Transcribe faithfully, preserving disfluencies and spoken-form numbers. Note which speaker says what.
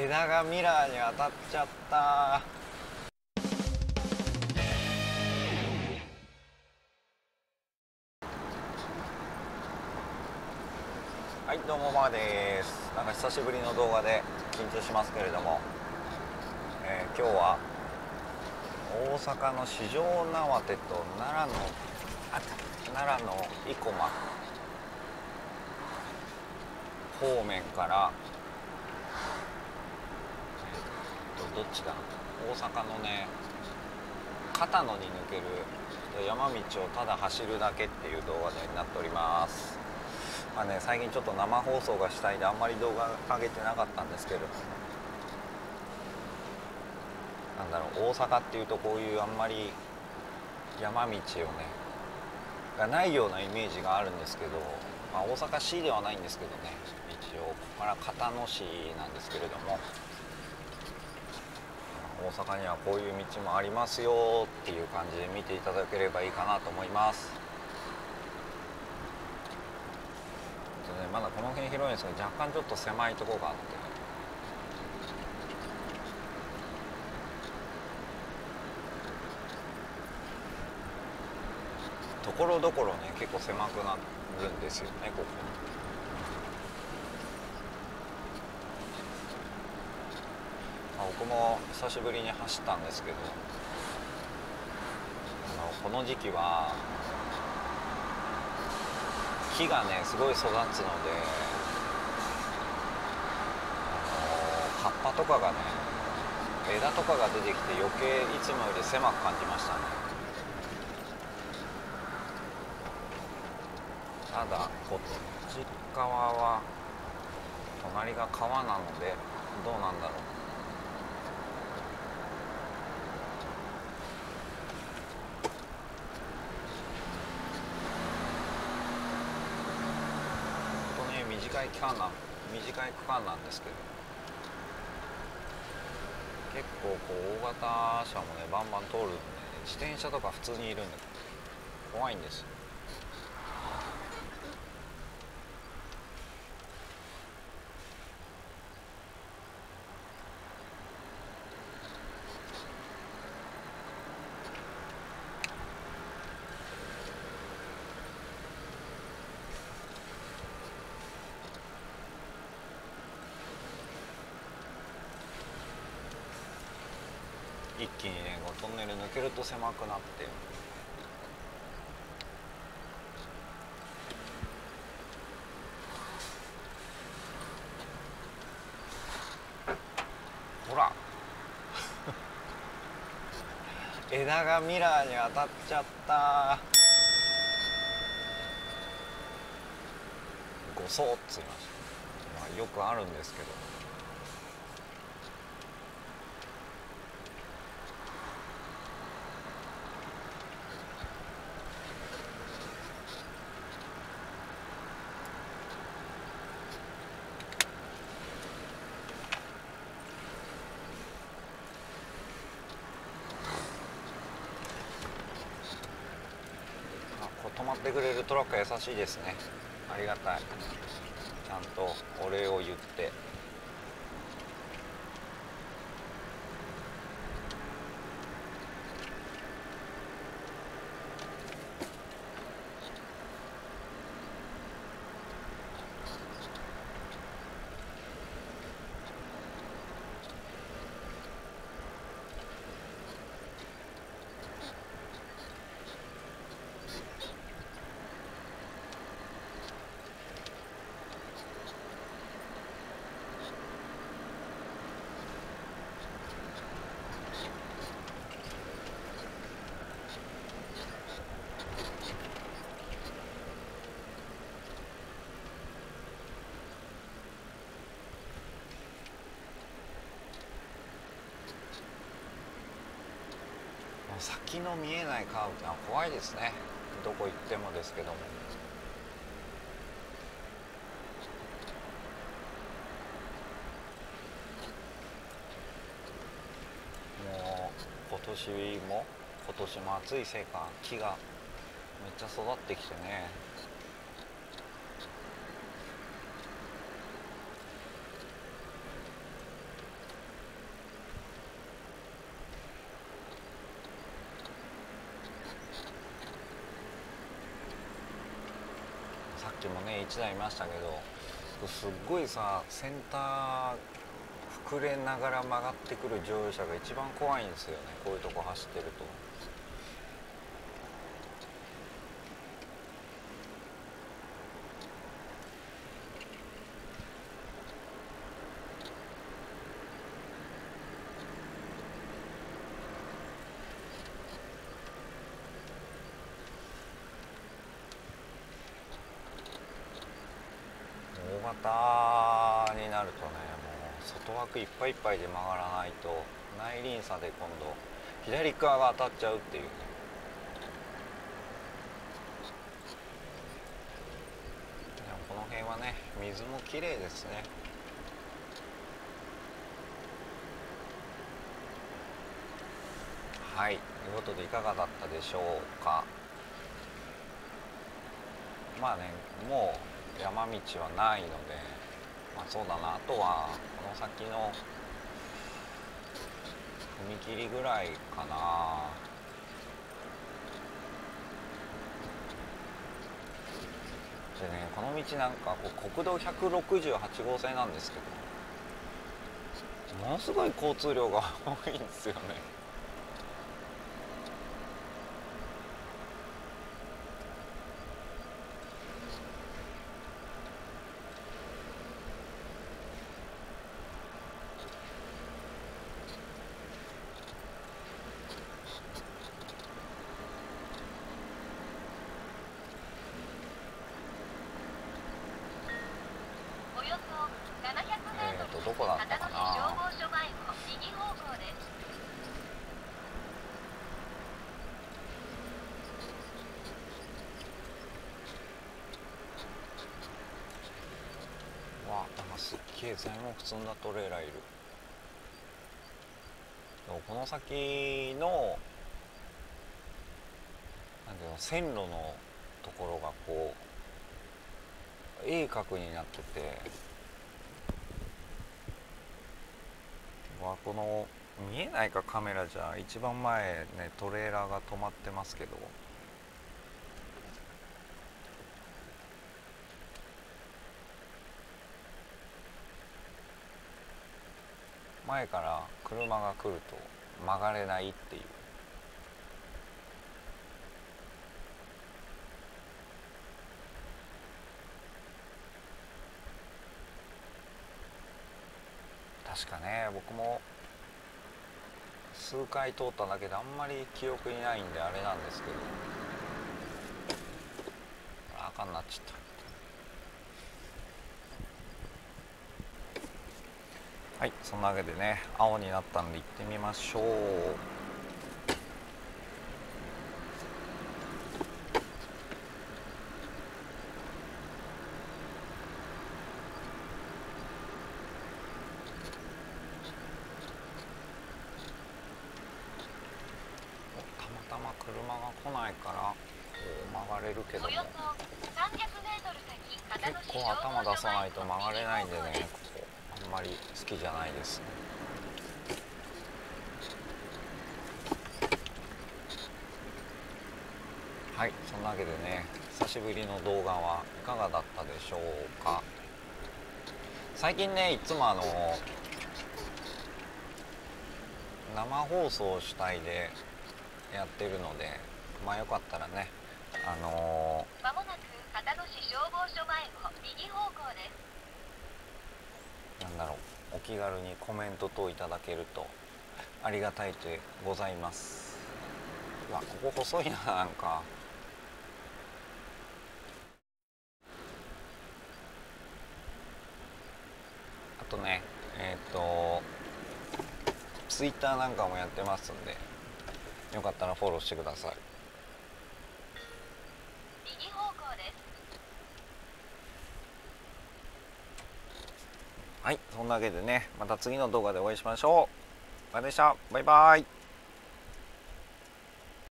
Speaker 1: 枝がミラーに当たっちゃった。はい、どうもマーです。なんか久しぶりの動画で緊張しますけれども、えー、今日は大阪の四条畷と奈良のあ奈良の生駒方面から、えー、とどっちだ大阪のね片野に抜ける山道をただ走るだけっていう動画になっております。まあね、最近ちょっと生放送がしたいであんまり動画上げてなかったんですけど、なんだろう、大阪っていうとこういうあんまり山道をねがないようなイメージがあるんですけど、まあ、大阪市ではないんですけどね、一応ここから片野市なんですけれども、大阪にはこういう道もありますよっていう感じで見ていただければいいかなと思います。ね、まだこの辺広いんですけど若干ちょっと狭いところがあって、ところどころね結構狭くなるんですよね、ここ。まあ、僕も久しぶりに走ったんですけど、あのこの時期は木がねすごい育つので、あの葉っぱとかがね枝とかが出てきて余計いつもより狭く感じましたね。ただこっち側は隣が川なのでどうなんだろう。ほんとね短い期間な短い区間なんですけど、結構こう大型車もねバンバン通るんで、ね、自転車とか普通にいるんで怖いんですよ。一気にねこうトンネル抜けると狭くなって、ほら枝がミラーに当たっちゃった。ゴソッついました。まあよくあるんですけど、止まってくれるトラックは優しいですね。ありがたい。ちゃんとお礼を言って。先の見えないカーブってのは怖いですね、どこ行ってもですけども。もう今年も今年も暑いせいか木がめっちゃ育ってきてね、 ちもねいちだいいましたけど、すっごいさセンター膨れながら曲がってくる乗用車が一番怖いんですよね、こういうとこ走ってると。大型になるとね、もう外枠いっぱいいっぱいで曲がらないと内輪差で今度左側が当たっちゃうっていうね。でもこの辺はね水も綺麗ですね。はい、ということでいかがだったでしょうか。まあね、もう山道はないので、まあそうだな、あとはこの先の踏切ぐらいかな。でね、この道なんかこう国道ひゃくろくじゅうはちごうせいなんですけど、ものすごい交通量が多いんですよね。えーとどこだったかな。わあ、なんかすっげえ材木積んだトレーラーいる。この先のなんていうの、線路のところがこう鋭角になってて、わこの見えないかカメラじゃ一番前ねトレーラーが止まってますけど、前から車が来ると曲がれないっていう。確かね、僕も数回通っただけであんまり記憶にないんであれなんですけど、あかんなっちゃった。はい、そんなわけでね青になったんで行ってみましょう。たまたま車が来ないからこう曲がれるけども、結構頭出さないと曲がれないんでね、ここあんまり好きじゃないですね。はい、そんなわけでね久しぶりの動画はいかがだったでしょうか。最近ねいつもあの生放送主体でやってるので、まあよかったらねあのー、
Speaker 2: まもなく秦野市消防署前を右方向です。
Speaker 1: なんだろう、お気軽にコメント等いただけるとありがたいでございます。うわ、ここ細いな、なんかあとねえっ、ー、とツイッターなんかもやってますんで、よかったらフォローしてください。
Speaker 2: 右方向です。
Speaker 1: はい、そんなわけでねまた次の動画でお会いしましょう。バイでした。バイバイ。